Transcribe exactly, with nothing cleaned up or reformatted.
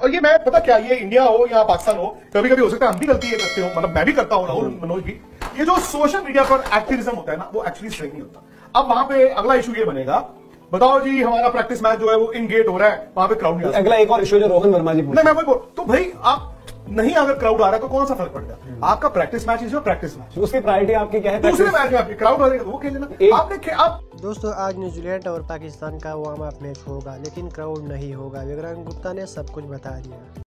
और ये मैं पता क्या, ये इंडिया हो या पाकिस्तान हो, कभी कभी हो सकता है हम भी गलती ये करते हो, मतलब मैं भी करता हूँ, राहुल मनोज भी। ये जो सोशल मीडिया पर एक्टिविज्म होता है ना, वो एक्चुअली सही नहीं होता। अब वहां पे अगला इशू ये बनेगा, बताओ जी हमारा प्रैक्टिस मैच जो है वो इन गेट हो रहा है, वहां पे क्राउड नहीं आ सकता। अगला एक और इशू जो रोहन वर्मा जी पूछ नहीं मैं वही बोल, तो भाई आप नहीं, अगर क्राउड आ रहा है तो कौन सा फर्क पड़ेगा? आपका practice match is your practice match, उसकी प्रायोरिटी आपकी क्या है? दूसरे मैच में आपकी क्राउड आ जाएगा, वो खेल लेना। आपने खे, आप दोस्तों आज न्यूजीलैंड और पाकिस्तान का वार्म अप मैच होगा, लेकिन क्राउड नहीं होगा। विक्रांत गुप्ता ने सब कुछ बता दिया।